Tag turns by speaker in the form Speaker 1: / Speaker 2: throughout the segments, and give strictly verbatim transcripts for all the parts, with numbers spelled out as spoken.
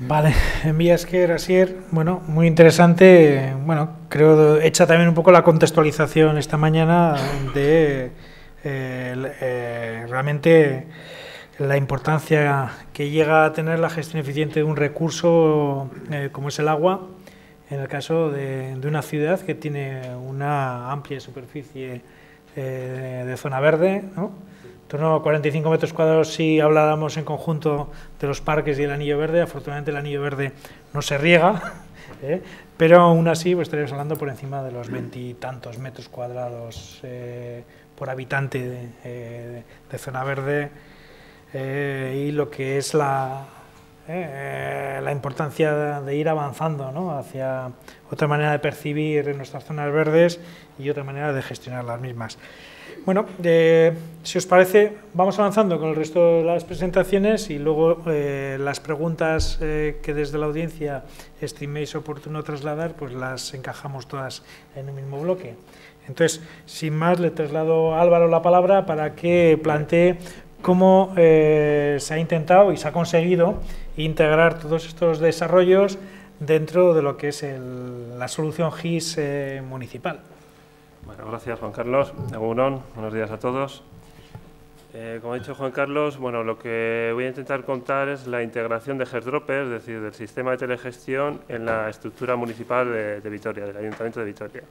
Speaker 1: Vale, mila esker, Asier. Bueno, muy interesante. Bueno, creo hecha también un poco la contextualización esta mañana de eh, eh, realmente la importancia que llega a tener la gestión eficiente de un recurso eh, como es el agua, en el caso de, de una ciudad que tiene una amplia superficie eh, de zona verde, ¿no? En torno a cuarenta y cinco metros cuadrados si habláramos en conjunto de los parques y el anillo verde. Afortunadamente el anillo verde no se riega, ¿eh? Pero aún así pues, estaríamos hablando por encima de los veintitantos metros cuadrados eh, por habitante de, eh, de zona verde, eh, y lo que es la, eh, la importancia de ir avanzando, ¿no?, hacia otra manera de percibir nuestras zonas verdes y otra manera de gestionar las mismas. Bueno, eh, si os parece, vamos avanzando con el resto de las presentaciones y luego eh, las preguntas eh, que desde la audiencia estiméis oportuno trasladar, pues las encajamos todas en un mismo bloque. Entonces, sin más, le traslado a Álvaro la palabra para que plantee cómo eh, se ha intentado y se ha conseguido integrar todos estos desarrollos dentro de lo que es el, la solución G I S eh, municipal.
Speaker 2: Bueno, gracias, Juan Carlos. Egunon, buenos días a todos. Eh, como ha dicho Juan Carlos, bueno, lo que voy a intentar contar es la integración de Gerdropper, es decir, del sistema de telegestión en la estructura municipal de, de Vitoria, del Ayuntamiento de Vitoria.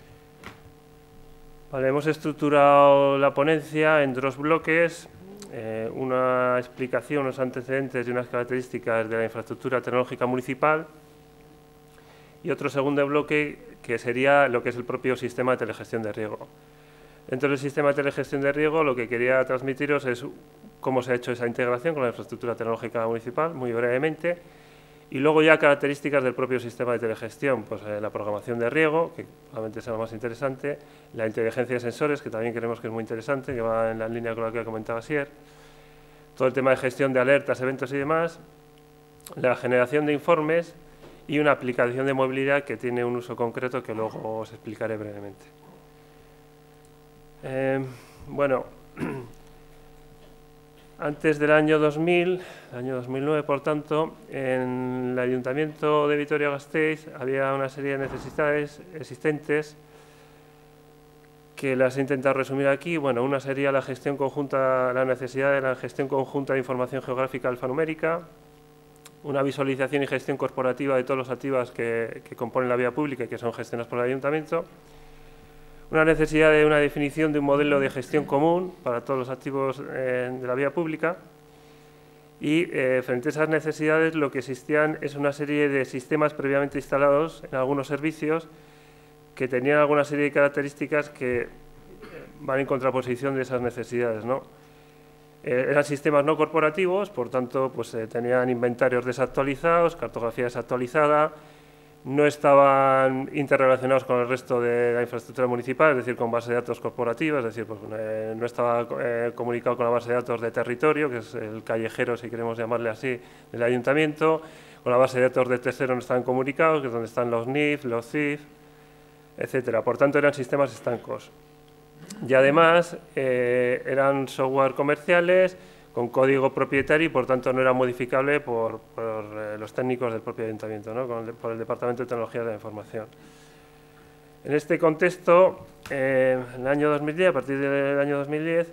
Speaker 2: Vale, hemos estructurado la ponencia en dos bloques, eh, una explicación, unos antecedentes y unas características de la infraestructura tecnológica municipal y otro segundo bloque que sería lo que es el propio sistema de telegestión de riego. Dentro del sistema de telegestión de riego lo que quería transmitiros es cómo se ha hecho esa integración con la infraestructura tecnológica municipal, muy brevemente, y luego ya características del propio sistema de telegestión, pues eh, la programación de riego, que probablemente sea lo más interesante, la inteligencia de sensores, que también creemos que es muy interesante, que va en la línea con la que comentaba Asier, todo el tema de gestión de alertas, eventos y demás, la generación de informes y una aplicación de movilidad que tiene un uso concreto que luego os explicaré brevemente. Eh, bueno, antes del año dos mil, el año dos mil nueve, por tanto, en el Ayuntamiento de Vitoria-Gasteiz había una serie de necesidades existentes que las he intentado resumir aquí. Bueno, una sería la gestión conjunta, la necesidad de la gestión conjunta de información geográfica alfanumérica, una visualización y gestión corporativa de todos los activos que, que componen la vía pública y que son gestionados por el Ayuntamiento, una necesidad de una definición de un modelo de gestión común para todos los activos eh, de la vía pública y eh, frente a esas necesidades lo que existían es una serie de sistemas previamente instalados en algunos servicios que tenían alguna serie de características que van en contraposición de esas necesidades, ¿no? Eh, eran sistemas no corporativos, por tanto, pues eh, tenían inventarios desactualizados, cartografía desactualizada, no estaban interrelacionados con el resto de la infraestructura municipal, es decir, con base de datos corporativa, es decir, pues, eh, no estaba eh, comunicado con la base de datos de territorio, que es el callejero, si queremos llamarle así, del ayuntamiento, con la base de datos de tercero no estaban comunicados, que es donde están los N I F, los C I F, etcétera. Por tanto, eran sistemas estancos. Y además eh, eran software comerciales con código propietario y por tanto no era modificable por, por eh, los técnicos del propio ayuntamiento, ¿no? Con el, por el Departamento de Tecnología de la Información. En este contexto, eh, en el año dos mil diez, a partir del año dos mil diez,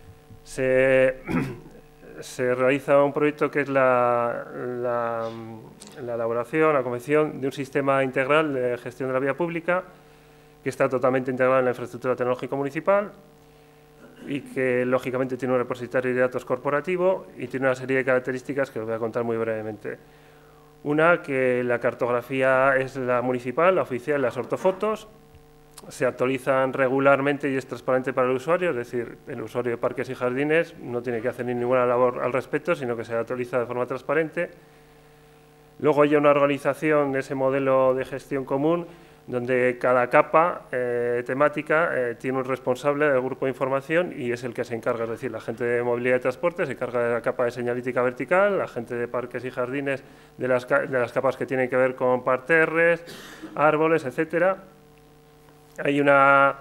Speaker 2: se, se realiza un proyecto que es la, la, la elaboración, la confección de un sistema integral de gestión de la vía pública que está totalmente integrado en la infraestructura tecnológica municipal y que, lógicamente, tiene un repositorio de datos corporativo y tiene una serie de características que os voy a contar muy brevemente. Una, que la cartografía es la municipal, la oficial, las ortofotos, se actualizan regularmente y es transparente para el usuario, es decir, el usuario de parques y jardines no tiene que hacer ninguna labor al respecto, sino que se actualiza de forma transparente. Luego hay una organización de ese modelo de gestión común donde cada capa eh, temática eh, tiene un responsable del grupo de información y es el que se encarga, es decir, la gente de movilidad y transporte se encarga de la capa de señalítica vertical, la gente de parques y jardines de las, de las capas que tienen que ver con parterres, árboles, etcétera. Hay una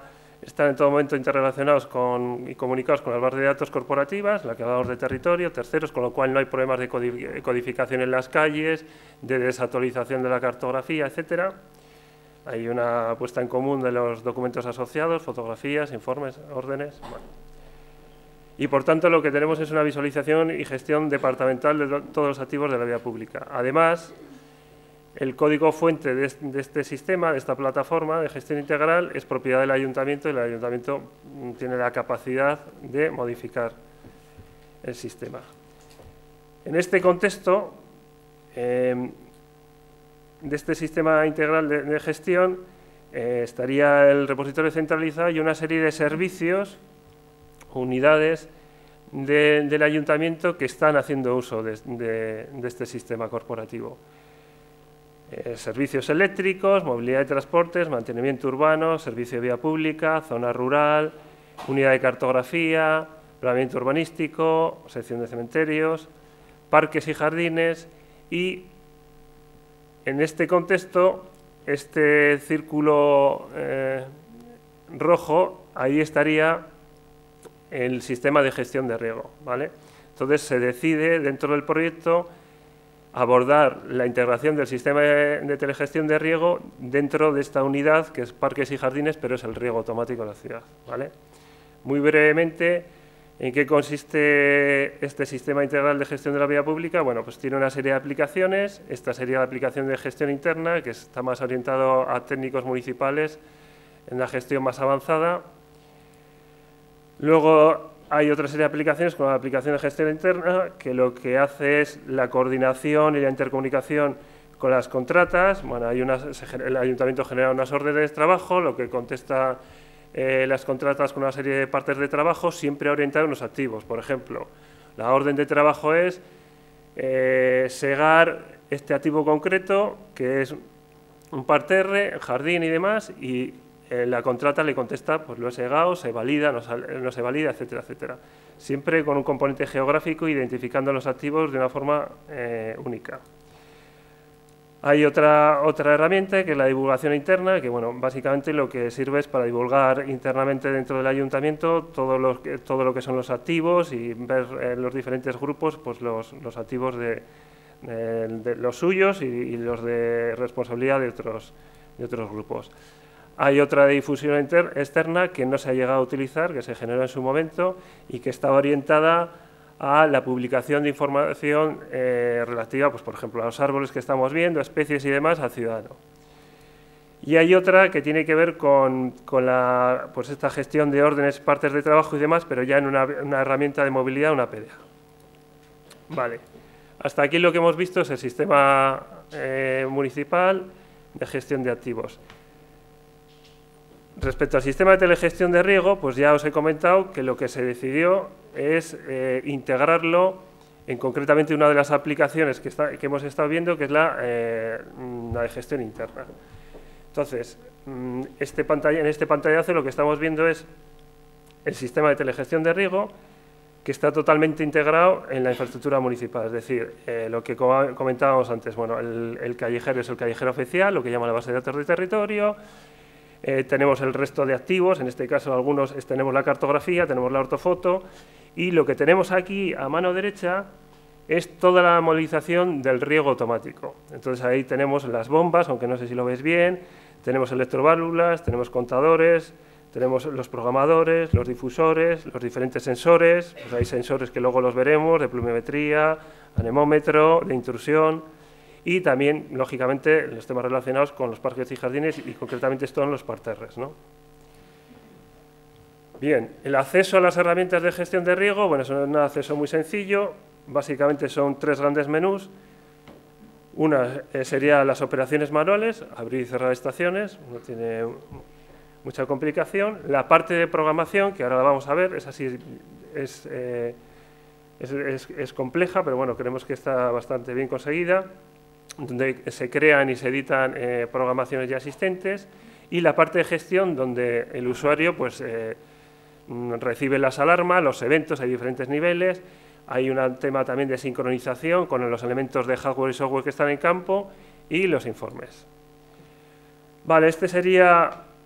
Speaker 2: están en todo momento interrelacionados con, y comunicados con las bases de datos corporativas, la que hablamos de territorio, terceros, con lo cual no hay problemas de codificación en las calles, de desactualización de la cartografía, etcétera. Hay una puesta en común de los documentos asociados, fotografías, informes, órdenes. Bueno. Y, por tanto, lo que tenemos es una visualización y gestión departamental de todos los activos de la vía pública. Además, el código fuente de este sistema, de esta plataforma de gestión integral, es propiedad del ayuntamiento y el ayuntamiento tiene la capacidad de modificar el sistema. En este contexto, eh, de este sistema integral de, de gestión, eh, estaría el repositorio centralizado y una serie de servicios, unidades de, del ayuntamiento que están haciendo uso de, de, de este sistema corporativo. Eh, servicios eléctricos, movilidad de transportes, mantenimiento urbano, servicio de vía pública, zona rural, unidad de cartografía, planeamiento urbanístico, sección de cementerios, parques y jardines y, en este contexto, este círculo eh, rojo, ahí estaría el sistema de gestión de riego, ¿vale? Entonces, se decide dentro del proyecto abordar la integración del sistema de, de telegestión de riego dentro de esta unidad, que es parques y jardines, pero es el riego automático de la ciudad, ¿vale? Muy brevemente, ¿en qué consiste este sistema integral de gestión de la vía pública? Bueno, pues tiene una serie de aplicaciones. Esta sería la aplicación de gestión interna, que está más orientado a técnicos municipales en la gestión más avanzada. Luego hay otra serie de aplicaciones, como la aplicación de gestión interna, que lo que hace es la coordinación y la intercomunicación con las contratas. Bueno, hay una, el ayuntamiento genera unas órdenes de trabajo, lo que contesta eh, las contratas con una serie de partes de trabajo, siempre orientadas a unos activos. Por ejemplo, la orden de trabajo es eh, segar este activo concreto, que es un parterre, jardín y demás, y eh, la contrata le contesta, pues lo he segado, se valida, no, no se valida, etcétera, etcétera. Siempre con un componente geográfico, identificando los activos de una forma eh, única. Hay otra, otra herramienta, que es la divulgación interna, que bueno, básicamente lo que sirve es para divulgar internamente dentro del ayuntamiento todo lo que, todo lo que son los activos y ver en los diferentes grupos pues los, los activos de, de, de los suyos y, y los de responsabilidad de otros, de otros grupos. Hay otra difusión inter, externa que no se ha llegado a utilizar, que se generó en su momento y que estaba orientada a la publicación de información eh, relativa, pues, por ejemplo, a los árboles que estamos viendo, especies y demás, al ciudadano. Y hay otra que tiene que ver con, con la, pues, esta gestión de órdenes, partes de trabajo y demás, pero ya en una, una herramienta de movilidad, una P D A. Vale. Hasta aquí lo que hemos visto es el sistema eh, municipal de gestión de activos. Respecto al sistema de telegestión de riego, pues ya os he comentado que lo que se decidió es eh, integrarlo en concretamente una de las aplicaciones que, está, que hemos estado viendo, que es la, eh, la de gestión interna. Entonces, este pantalla, en este pantallazo lo que estamos viendo es el sistema de telegestión de riego, que está totalmente integrado en la infraestructura municipal. Es decir, eh, lo que comentábamos antes, bueno, el, el callejero es el callejero oficial, lo que llama la base de datos de territorio. Eh, tenemos el resto de activos, en este caso algunos es, tenemos la cartografía, tenemos la ortofoto, y lo que tenemos aquí a mano derecha es toda la movilización del riego automático. Entonces ahí tenemos las bombas, aunque no sé si lo veis bien, tenemos electroválvulas, tenemos contadores, tenemos los programadores, los difusores, los diferentes sensores, pues hay sensores que luego los veremos, de pluviometría, anemómetro, de intrusión, y también, lógicamente, los temas relacionados con los parques y jardines y concretamente esto en los parterres, ¿no? Bien, el acceso a las herramientas de gestión de riego, bueno, es un acceso muy sencillo, básicamente son tres grandes menús. Una eh, sería las operaciones manuales, abrir y cerrar estaciones, no tiene mucha complicación. La parte de programación, que ahora la vamos a ver, es así, es, eh, es, es, es compleja, pero bueno, creemos que está bastante bien conseguida, donde se crean y se editan eh, programaciones ya existentes, y la parte de gestión, donde el usuario pues, eh, recibe las alarmas, los eventos, hay diferentes niveles, hay un tema también de sincronización con los elementos de hardware y software que están en campo y los informes. Vale, este sería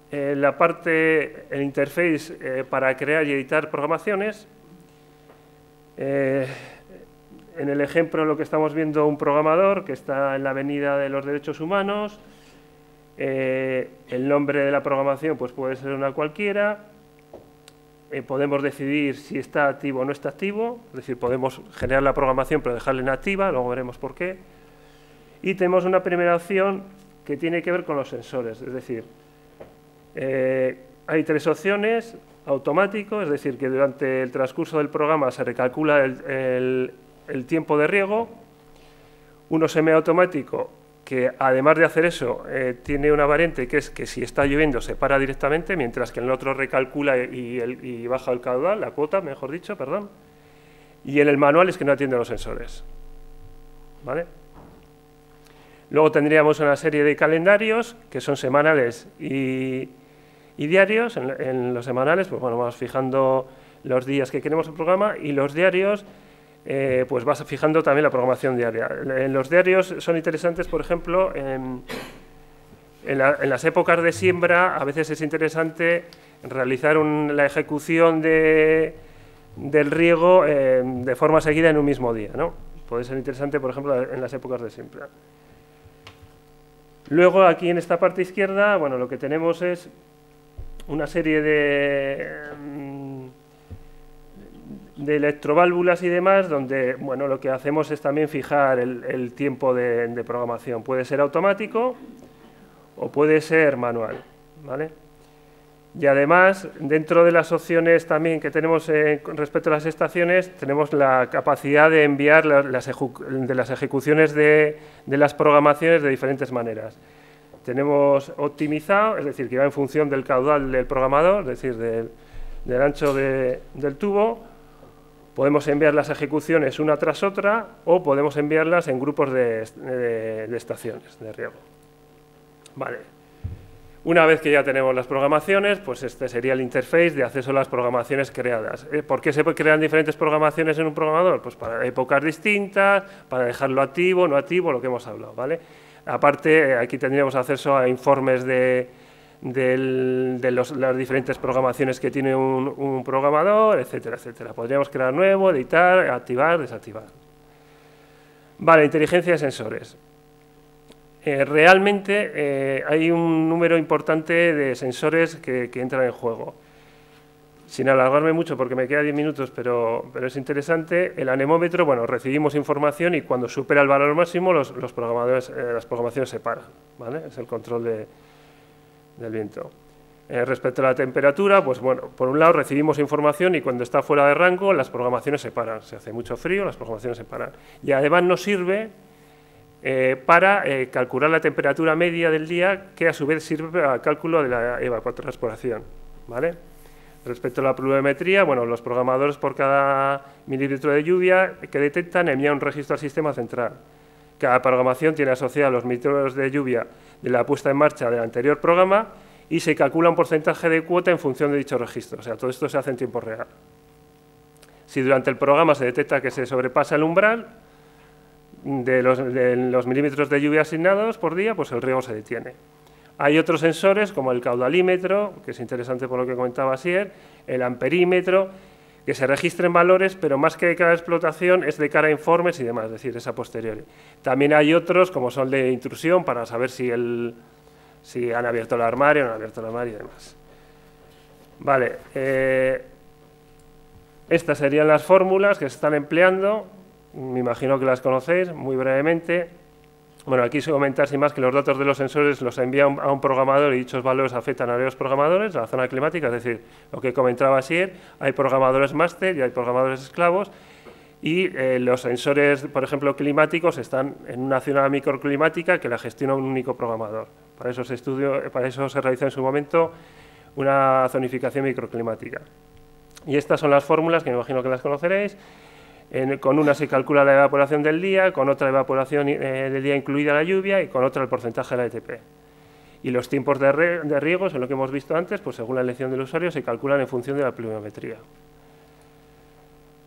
Speaker 2: eh, la parte, el interface eh, para crear y editar programaciones. Eh, en el ejemplo lo que estamos viendo, un programador que está en la Avenida de los Derechos Humanos. Eh, el nombre de la programación pues puede ser una cualquiera. Eh, podemos decidir si está activo o no está activo, es decir, podemos generar la programación pero dejarla inactiva, luego veremos por qué. Y tenemos una primera opción que tiene que ver con los sensores, es decir, eh, hay tres opciones: automático, es decir, que durante el transcurso del programa se recalcula el, el, el tiempo de riego; uno semiautomático, que además de hacer eso, eh, tiene una variante que es que si está lloviendo se para directamente, mientras que en el otro recalcula y, el, y baja el caudal, la cuota, mejor dicho, perdón. Y en el manual es que no atiende a los sensores. ¿Vale? Luego tendríamos una serie de calendarios que son semanales y, y diarios. En, en los semanales, pues bueno, vamos fijando los días que queremos el programa, y los diarios, eh, pues vas fijando también la programación diaria. En los diarios son interesantes, por ejemplo, en, en, la, en las épocas de siembra, a veces es interesante realizar un, la ejecución de, del riego eh, de forma seguida en un mismo día, ¿no? Puede ser interesante, por ejemplo, en las épocas de siembra. Luego, aquí en esta parte izquierda, bueno, lo que tenemos es una serie de, de electroválvulas y demás, donde, bueno, lo que hacemos es también fijar el, el tiempo de, de programación. Puede ser automático o puede ser manual, ¿vale? Y además, dentro de las opciones también que tenemos eh, con respecto a las estaciones, tenemos la capacidad de enviar las, las, de las ejecuciones de, de las programaciones de diferentes maneras. Tenemos optimizado, es decir, que va en función del caudal del programador, es decir, del, del ancho de, del tubo. Podemos enviar las ejecuciones una tras otra o podemos enviarlas en grupos de, de, de estaciones de riego. Vale. Una vez que ya tenemos las programaciones, pues este sería el interface de acceso a las programaciones creadas. ¿Por qué se crean diferentes programaciones en un programador? Pues para épocas distintas, para dejarlo activo, no activo, lo que hemos hablado, ¿vale? Aparte, aquí tendríamos acceso a informes de, de, de los, las diferentes programaciones que tiene un, un programador, etcétera, etcétera. Podríamos crear nuevo, editar, activar, desactivar. Vale, inteligencia de sensores. Eh, realmente eh, hay un número importante de sensores que, que entran en juego. Sin alargarme mucho porque me quedan diez minutos, pero, pero es interesante. El anemómetro, bueno, recibimos información y cuando supera el valor máximo los, los programadores, eh, las programaciones se paran, ¿vale? Es el control de, del viento. Eh, respecto a la temperatura, pues bueno, por un lado recibimos información y cuando está fuera de rango las programaciones se paran. Se hace mucho frío, las programaciones se paran. Y además nos sirve Eh, para eh, calcular la temperatura media del día, que a su vez sirve para el cálculo de la evapotranspiración, ¿vale? Respecto a la pluviometría, bueno, los programadores por cada milímetro de lluvia que detectan envían un registro al sistema central. Cada programación tiene asociados los milímetros de lluvia de la puesta en marcha del anterior programa y se calcula un porcentaje de cuota en función de dicho registro. O sea, todo esto se hace en tiempo real. Si durante el programa se detecta que se sobrepasa el umbral de los, de los milímetros de lluvia asignados por día, pues el riego se detiene. Hay otros sensores como el caudalímetro, que es interesante por lo que comentaba Asier, el amperímetro, que se registren valores, pero más que de cada explotación es de cara a informes y demás, es decir, es a posteriori. También hay otros, como son de intrusión, para saber si, el, si han abierto el armario o no han abierto el armario y demás. Vale, eh, estas serían las fórmulas que se están empleando. Me imagino que las conocéis muy brevemente. Bueno, aquí se comenta sin más que los datos de los sensores los envía a un programador y dichos valores afectan a varios programadores, a la zona climática, es decir, lo que comentaba ayer, hay programadores máster y hay programadores esclavos y eh, los sensores, por ejemplo, climáticos están en una zona microclimática que la gestiona un único programador. Para eso se estudió, para eso se realizó en su momento una zonificación microclimática. Y estas son las fórmulas que me imagino que las conoceréis. En, con una se calcula la evaporación del día, con otra evaporación eh, del día incluida la lluvia y con otra el porcentaje de la E T P. Y los tiempos de, re, de riego, son lo que hemos visto antes, pues según la elección del usuario se calculan en función de la pluviometría.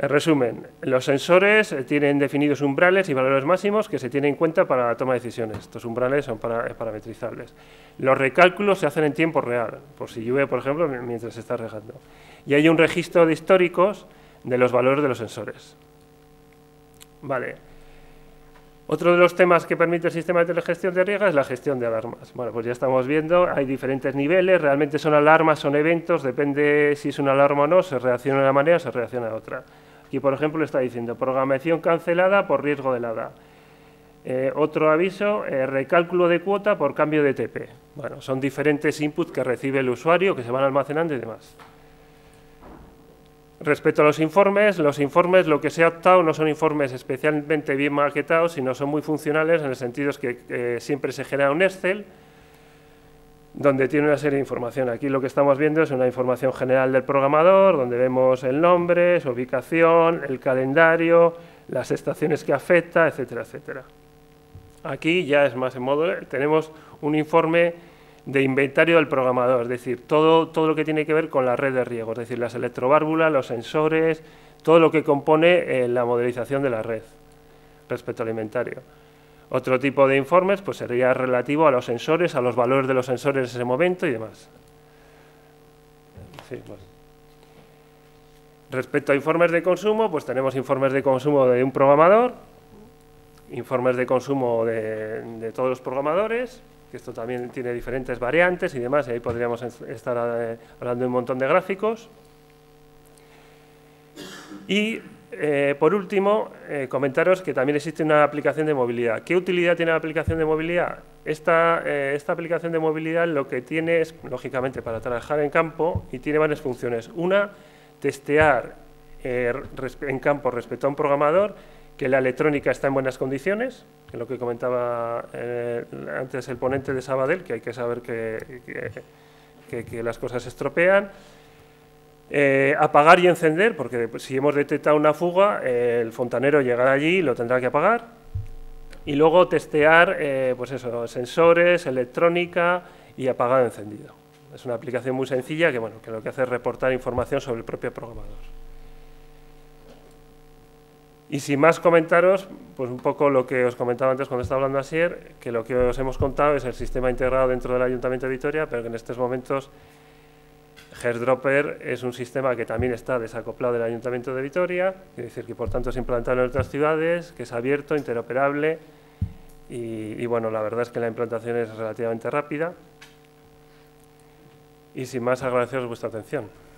Speaker 2: En resumen, los sensores tienen definidos umbrales y valores máximos que se tienen en cuenta para la toma de decisiones. Estos umbrales son para, parametrizables. Los recálculos se hacen en tiempo real, por si llueve, por ejemplo, mientras se está regando. Y hay un registro de históricos de los valores de los sensores. Vale. Otro de los temas que permite el sistema de telegestión de riega es la gestión de alarmas. Bueno, pues ya estamos viendo, hay diferentes niveles, realmente son alarmas, son eventos, depende si es una alarma o no, se reacciona de una manera o se reacciona de otra. Aquí, por ejemplo, está diciendo programación cancelada por riesgo de helada. Eh, otro aviso, eh, recálculo de cuota por cambio de T P. Bueno, son diferentes inputs que recibe el usuario, que se van almacenando y demás. Respecto a los informes, los informes, lo que se ha optado no son informes especialmente bien maquetados, sino son muy funcionales en el sentido es que eh, siempre se genera un Excel donde tiene una serie de información. Aquí lo que estamos viendo es una información general del programador, donde vemos el nombre, su ubicación, el calendario, las estaciones que afecta, etcétera, etcétera. Aquí ya es más en modo, tenemos un informe de inventario del programador, es decir, todo, todo lo que tiene que ver con la red de riego, es decir, las electroválvulas, los sensores, todo lo que compone eh, la modelización de la red respecto al inventario. Otro tipo de informes pues, sería relativo a los sensores, a los valores de los sensores en ese momento y demás. Sí, pues. Respecto a informes de consumo, pues tenemos informes de consumo de un programador, informes de consumo de, de todos los programadores, que esto también tiene diferentes variantes y demás, y ahí podríamos estar eh, hablando de un montón de gráficos. Y, eh, por último, eh, comentaros que también existe una aplicación de movilidad. ¿Qué utilidad tiene la aplicación de movilidad? Esta, eh, esta aplicación de movilidad lo que tiene es, lógicamente, para trabajar en campo, y tiene varias funciones. Una, testear eh, en campo respecto a un programador, que la electrónica está en buenas condiciones, que es lo que comentaba eh, antes el ponente de Sabadell, que hay que saber que, que, que, que las cosas se estropean. Eh, apagar y encender, porque si hemos detectado una fuga, eh, el fontanero llegará allí y lo tendrá que apagar. Y luego testear eh, pues eso, sensores, electrónica y apagado y encendido. Es una aplicación muy sencilla que, bueno, que lo que hace es reportar información sobre el propio programador. Y sin más comentaros, pues un poco lo que os comentaba antes cuando estaba hablando Asier, que lo que os hemos contado es el sistema integrado dentro del Ayuntamiento de Vitoria, pero que en estos momentos Hairdropper es un sistema que también está desacoplado del Ayuntamiento de Vitoria, es decir, que por tanto es implantable en otras ciudades, que es abierto, interoperable y, y bueno, la verdad es que la implantación es relativamente rápida. Y sin más, agradeceros vuestra atención.